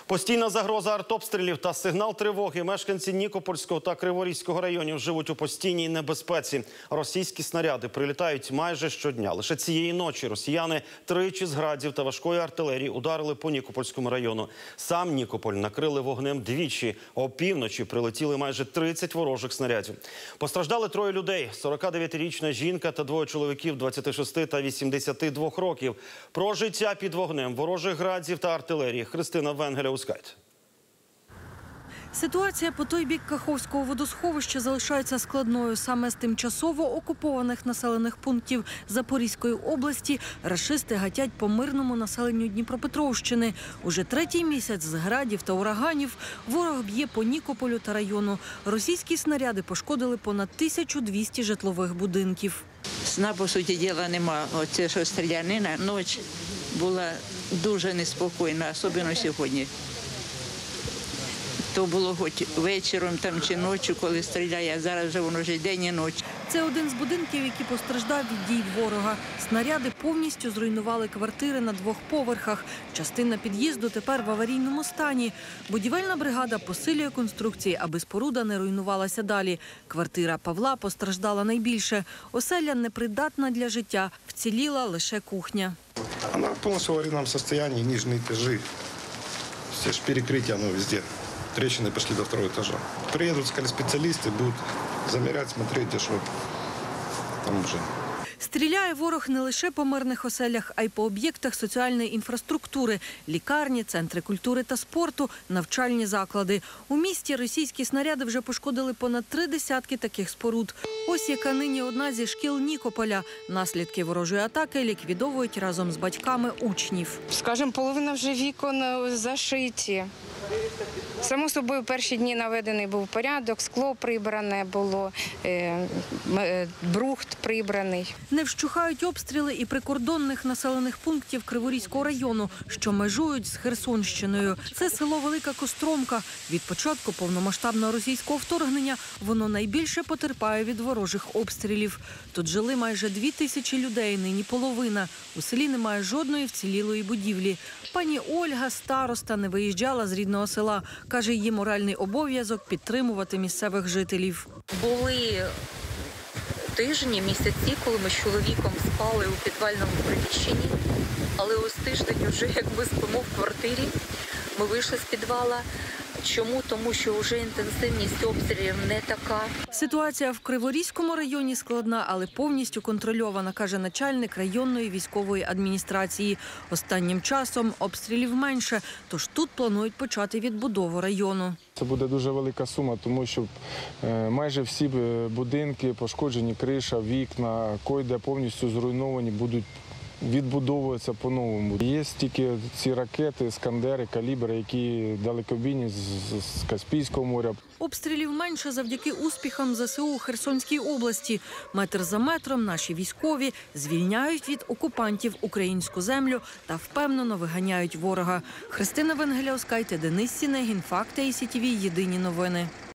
Постійна загроза артобстрілів та сигнал тривоги. Мешканці Нікопольського та Криворізького районів живуть у постійній небезпеці. Російські снаряди прилітають майже щодня. Лише цієї ночі росіяни тричі з градів та важкої артилерії ударили по Нікопольському району. Сам Нікополь накрили вогнем двічі. Опівночі прилетіли майже 30 ворожих снарядів. Постраждали троє людей – 49-річна жінка та двоє чоловіків 26 та 82 років. Про життя під вогнем ворожих градів та артилерії Христина Венгеля. Ситуація по той бік Каховського водосховища залишається складною. Саме з тимчасово окупованих населених пунктів Запорізької області рашисти гатять по мирному населенню Дніпропетровщини. Уже третій місяць з градів та ураганів ворог б'є по Нікополю та району. Російські снаряди пошкодили понад 1200 житлових будинків. Сна, по суті діла, нема. Оце, що стрілянина, ніч була дуже неспокійна, особливо сьогодні. То було хоч вечором там, чи ночі, коли стріляє, а зараз вже воно вже день і ніч. Це один з будинків, який постраждав від дій ворога. Снаряди повністю зруйнували квартири на 2 поверхах. Частина під'їзду тепер в аварійному стані. Будівельна бригада посилює конструкції, аби споруда не руйнувалася далі. Квартира Павла постраждала найбільше. Оселя непридатна для життя. Вціліла лише кухня. Вона в повністю аварійному стані, нижні етажі. Все ж перекриття, везде. Трещины пошли до 2-го этажа. Приедут, сказали, специалисты, будут замерять, смотреть, что там уже. Стріляє ворог не лише по мирних оселях, а й по об'єктах соціальної інфраструктури – лікарні, центри культури та спорту, навчальні заклади. У місті російські снаряди вже пошкодили понад 3 десятки таких споруд. Ось яка нині одна зі шкіл Нікополя. Наслідки ворожої атаки ліквідовують разом з батьками учнів. Скажімо, половина вже вікон зашиті. Само собою, перші дні наведений був порядок, скло прибране було, брухт прибраний. Не вщухають обстріли і прикордонних населених пунктів Криворізького району, що межують з Херсонщиною. Це село Велика Костромка. Від початку повномасштабного російського вторгнення воно найбільше потерпає від ворожих обстрілів. Тут жили майже 2000 людей, нині половина. У селі немає жодної вцілілої будівлі. Пані Ольга, староста, не виїжджала з рідного села. Каже, її моральний обов'язок – підтримувати місцевих жителів. Були тижні, місяці, коли ми з чоловіком спали у підвальному приміщенні, але ось тиждень вже як ми спимо в квартирі, ми вийшли з підвала. Чому? Тому що вже інтенсивність обстрілів не така. Ситуація в Криворізькому районі складна, але повністю контрольована, каже начальник районної військової адміністрації. Останнім часом обстрілів менше, тож тут планують почати відбудову району. Це буде дуже велика сума, тому що майже всі будинки, пошкоджені криша, вікна, койде повністю зруйновані, будуть відбудовуються по-новому. Є тільки ці ракети, «Іскандери», «Калібри», які далекобійні з Каспійського моря. Обстрілів менше завдяки успіхам ЗСУ у Херсонській області. Метр за метром наші військові звільняють від окупантів українську землю та впевнено виганяють ворога. Христина Венгеля, Денис Сінегін, Факти ICTV, Єдині новини.